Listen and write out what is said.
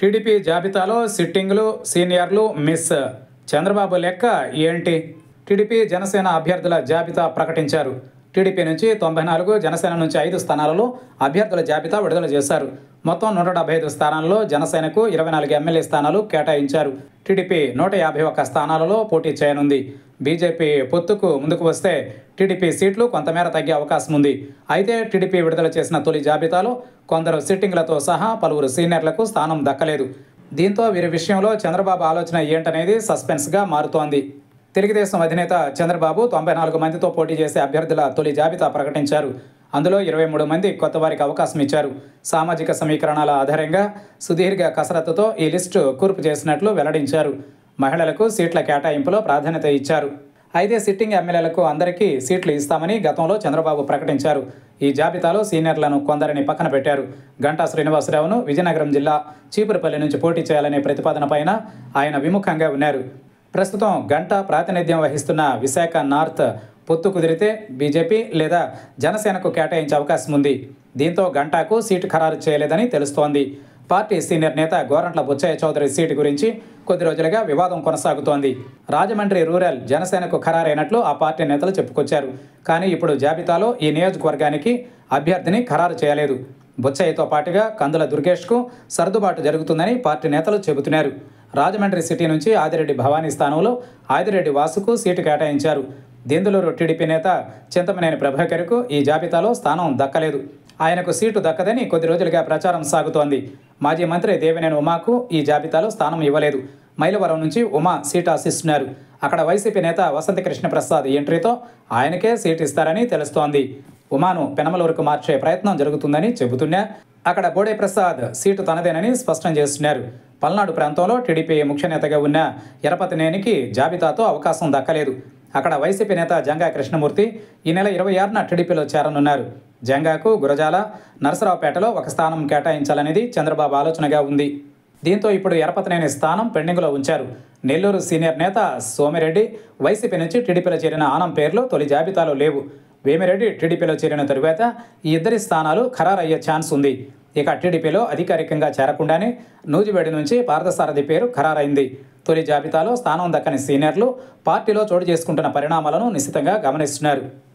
TDP జాబితాలో సిట్టింగులు, సీనియర్లు miss. Chandrababu లెక్క ఏంటి? టీడీపీ, జనసేన అభ్యర్థుల జాబితా ప్రకటించారు. టీడీపీ నుంచి 94, జనసేన నుంచి 5 స్థానాలలో అభ్యర్థుల జాబితా విడుదల చేశారు. మొత్తం 175 స్థానాల్లో జనసేనకు 24 ఎమ్మెల్యే స్థానాలు కేటాయించారు. టీడీపీ 151 స్థానాలలో పోటీ చేయనుంది. బీజేపీ పొత్తుకు ముందుకు వస్తే టీడీపీ సీట్లు కొంతమేర తగ్గే అవకాశం ఉంది. అయితే టీడీపీ విడుదల చేసిన తొలి జాబితాలో కొందరు సిట్టింగ్లతో సహా పలువురు సీనియర్లకు స్థానం దక్కలేదు. దీంతో వీరి విషయంలో చంద్రబాబు ఆలోచన ఏంటనేది సస్పెన్స్గా మారుతోంది. తెలుగుదేశం అధినేత చంద్రబాబు 94 మందితో పోటీ చేసే అభ్యర్థుల తొలి జాబితా ప్రకటించారు. అందులో 23 మంది కొత్త వారికి అవకాశం ఇచ్చారు. సామాజిక సమీకరణాల ఆధారంగా సుదీర్ఘ కసరత్తుతో ఈ లిస్టు కూర్పు చేసినట్లు వెల్లడించారు. మహిళలకు సీట్ల కేటాయింపులో ప్రాధాన్యత ఇచ్చారు. అయితే సిట్టింగ్ ఎమ్మెల్యేలకు అందరికీ సీట్లు ఇస్తామని గతంలో చంద్రబాబు ప్రకటించారు. ఈ జాబితాలో సీనియర్లను కొందరిని పక్కన పెట్టారు. గంటా శ్రీనివాసరావును విజయనగరం జిల్లా చీపురుపల్లి నుంచి పోటీ చేయాలనే ప్రతిపాదనపైన ఆయన విముఖంగా ఉన్నారు. ప్రస్తుతం గంటా ప్రాతినిధ్యం వహిస్తున్న విశాఖ నార్త్ పొత్తు కుదిరితే బీజేపీ లేదా జనసేనకు కేటాయించే అవకాశం ఉంది. దీంతో గంటాకు సీటు ఖరారు చేయలేదని తెలుస్తోంది. పార్టీ సీనియర్ నేత గోరంట్ల బుచ్చయ్య చౌదరి సీటు గురించి కొద్ది రోజులుగా వివాదం కొనసాగుతోంది. రాజమండ్రి రూరల్ జనసేనకు ఖరారైనట్లు ఆ పార్టీ నేతలు చెప్పుకొచ్చారు. కానీ ఇప్పుడు జాబితాలో ఈ నియోజకవర్గానికి అభ్యర్థిని ఖరారు చేయలేదు. బుచ్చయ్యతో పాటుగా కందుల దుర్గేష్కు సర్దుబాటు జరుగుతుందని పార్టీ నేతలు చెబుతున్నారు. రాజమండ్రి సిటీ నుంచి ఆదిరెడ్డి భవానీ స్థానంలో ఆదిరెడ్డి వాసుకు సీటు కేటాయించారు. దెందులూరు టీడీపీ నేత చింతమనేని ప్రభాకర్కు ఈ జాబితాలో స్థానం దక్కలేదు. ఆయనకు సీటు దక్కదని కొద్ది రోజులుగా ప్రచారం సాగుతోంది. మాజీ మంత్రి దేవినేని ఉమాకు ఈ జాబితాలో స్థానం ఇవ్వలేదు. మైలవరం నుంచి ఉమా సీటు ఆశిస్తున్నారు. అక్కడ వైసీపీ నేత వసంత కృష్ణప్రసాద్ ఎంట్రీతో ఆయనకే సీటు ఇస్తారని తెలుస్తోంది. ఉమాను పెనమలూరుకు మార్చే ప్రయత్నం జరుగుతుందని చెబుతున్నా అక్కడ బోడే ప్రసాద్ సీటు తనదేనని స్పష్టం చేస్తున్నారు. పల్నాడు ప్రాంతంలో టీడీపీ ముఖ్య నేతగా ఉన్న ఎరపతినేనికి జాబితాతో అవకాశం దక్కలేదు. అక్కడ వైసీపీ నేత జంగా కృష్ణమూర్తి ఈ నెల 26న టీడీపీలో చేరనున్నారు. జంగాకు గురజాల, నరసరావుపేటలో ఒక స్థానం కేటాయించాలనేది చంద్రబాబు ఆలోచనగా ఉంది. దీంతో ఇప్పుడు ఎరపతినేని స్థానం పెండింగ్లో ఉంచారు. నెల్లూరు సీనియర్ నేత సోమిరెడ్డి వైసీపీ నుంచి టీడీపీలో చేరిన ఆనం పేర్లు తొలి జాబితాలో లేవు. వేమిరెడ్డి టీడీపీలో చేరిన తరువాత ఈ ఇద్దరి స్థానాలు ఖరారయ్యే ఛాన్స్ ఉంది. ఇక టీడీపీలో అధికారికంగా చేరకుండానే నూజివేడి నుంచి పార్థసారథి పేరు ఖరారైంది. తొలి జాబితాలో స్థానం దక్కని సీనియర్లు పార్టీలో చోటు చేసుకుంటున్న పరిణామాలను నిశితంగా గమనిస్తున్నారు.